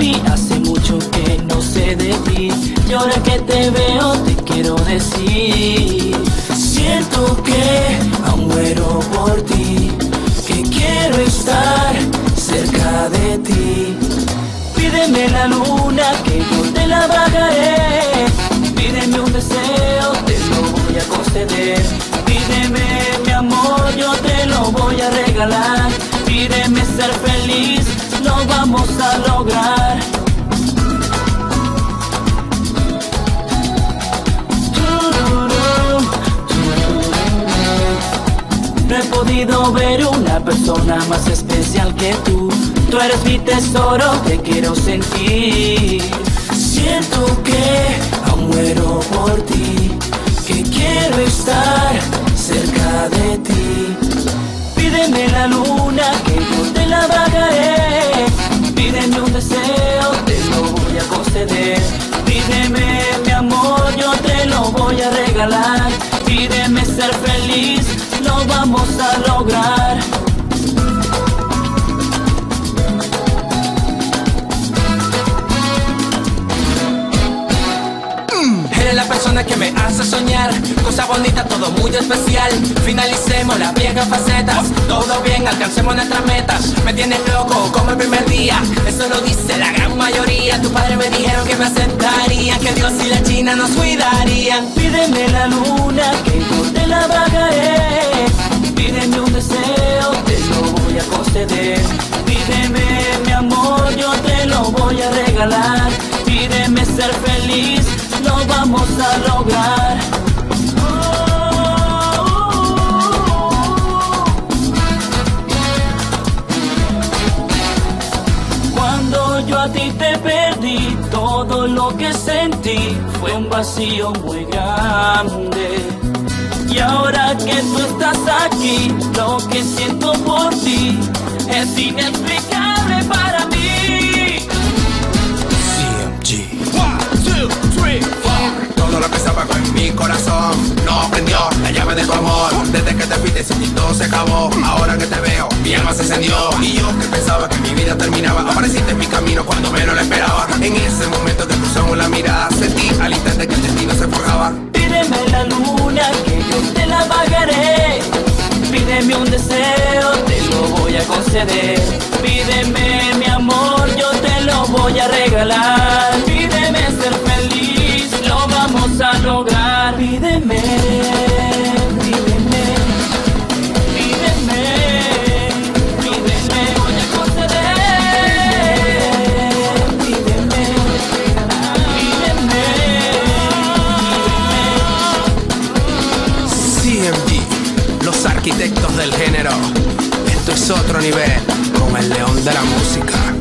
baby, hace mucho que no sé de ti, y ahora que te veo te quiero decir. Siento que aún muero por ti, que quiero estar cerca de ti. Pídeme la luna que yo te la bajaré, pídeme un deseo, te lo voy a conceder. Pídeme mi amor, yo te lo voy a regalar. Pídeme ser feliz, lo vamos a lograr. No he podido ver una persona más especial que tú. Tú eres mi tesoro, te quiero sentir. Siento que aún muero por ti, que quiero estar cerca de ti. Pídeme la luna que yo te la bajaré, pídeme un deseo, te lo voy a conceder. Pídeme mi amor, yo te lo voy a regalar. Pídeme ser feliz, lo vamos a lograr. Eres la persona que me hace soñar, cosa bonita, todo muy especial. Finalicemos las viejas facetas, todo bien, alcancemos nuestras metas. Me tienes loco como el primer día, eso lo dice la gran mayoría. Tus padres me dijeron que me aceptarían, que Dios y la China nos cuidarían. Pídeme la luna que yo te la bajaré, pídeme un deseo, te lo voy a conceder. Pídeme mi amor, yo te lo voy a regalar. Pídeme ser feliz, lo vamos a lograr. Cuando yo a ti te perdí, todo lo que sentí fue un vacío muy grande. Y ahora que tú estás aquí, lo que siento por ti es inexplicable para mí. Todo lo que se apagó en mi corazón no prendió la llave de tu amor. Desde que te fuiste sin ti todo se acabó. Ahora que te veo mi alma se encendió. Y yo que pensaba que mi vida terminaba, apareciste en mi camino cuando menos lo esperaba. En ese momento que cruzamos la mirada, sentí al instante que el destino se forjaba. Pídeme la luna que yo te la bajaré, pídeme un deseo, te lo voy a conceder. Pídeme mi amor, yo te lo voy a regalar. Pídeme ser feliz, lo vamos a lograr. Pídeme, pídeme, pídeme, pídeme, voy a conceder. Pídeme, pídeme, pídeme. CMG, los arquitectos del género. Esto es otro nivel, con el león de la música.